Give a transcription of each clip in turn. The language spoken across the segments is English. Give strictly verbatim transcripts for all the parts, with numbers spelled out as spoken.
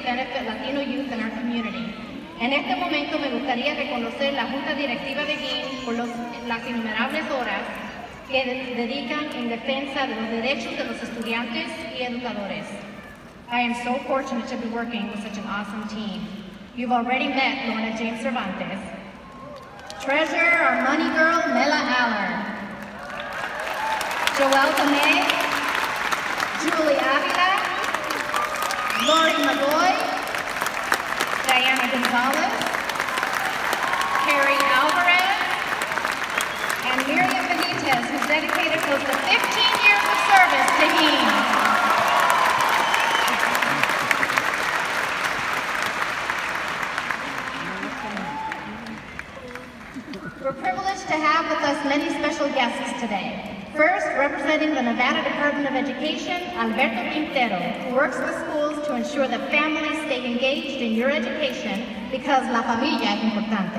that benefit Latino youth in our community. En este momento me gustaría reconocer la Junta Directiva de G I N por los, las innumerables horas que de, dedican en defensa de los derechos de los estudiantes y educadores. I am so fortunate to be working with such an awesome team. You've already met Lorna James Cervantes, Treasurer, our money girl, Mela Aller, Joelle Tomei, Julie Avila, Lori Magoy, Diana Gonzalez, Carrie Alvarez, and Miriam Benitez, who's dedicated close to fifteen years of service to G I N. We're privileged to have with us many special guests today. First, representing the Nevada Department of Education, Alberto Quintero, who works with schools to ensure that families stay engaged in your education because la familia es importante.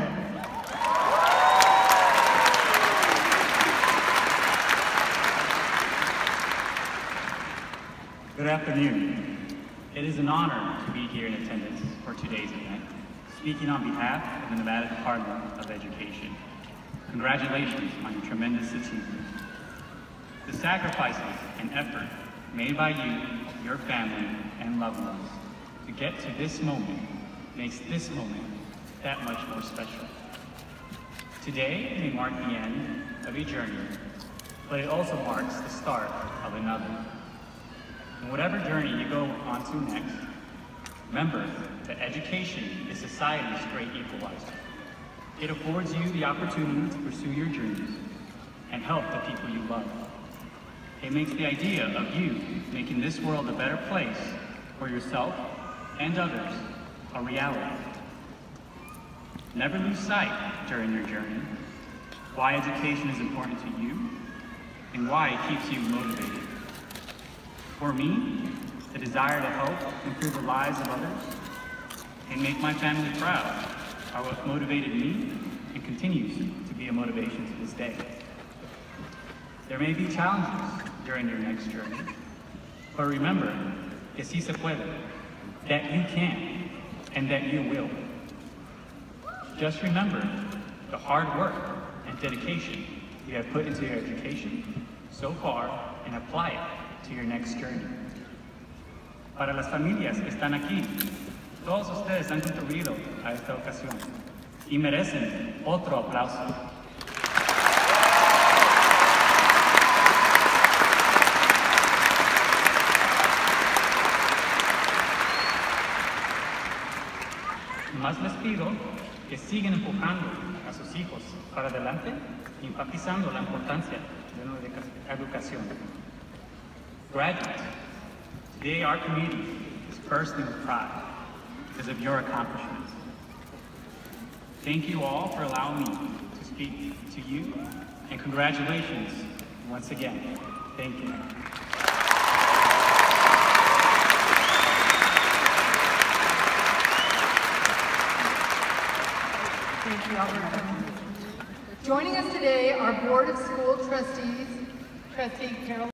Good afternoon. It is an honor to be here in attendance for today's event, speaking on behalf of the Nevada Department of Education. Congratulations on your tremendous achievement. The sacrifices and effort made by you, your family, and loved ones to get to this moment makes this moment that much more special. Today may mark the end of a journey, but it also marks the start of another. And whatever journey you go on to next, remember that education is society's great equalizer. It affords you the opportunity to pursue your dreams and help the people you love. It makes the idea of you making this world a better place for yourself and others a reality. Never lose sight during your journey why education is important to you and why it keeps you motivated. For me, the desire to help improve the lives of others and make my family proud are what motivated me and continues to be a motivation to this day. There may be challenges during your next journey, but remember que si se puede, that you can and that you will. Just remember the hard work and dedication you have put into your education so far and apply it to your next journey. Para las familias que están aquí, todos ustedes han contribuido a esta ocasión y merecen otro aplauso. Más les pido que sigan empujando a sus hijos para adelante, enfatizando la importancia de una educación. Graduates, today our community is bursting with pride because of your accomplishments. Thank you all for allowing me to speak to you, and congratulations once again. Thank you. Thank you, Alberto. Joining us today are Board of School Trustees, Trustee Carol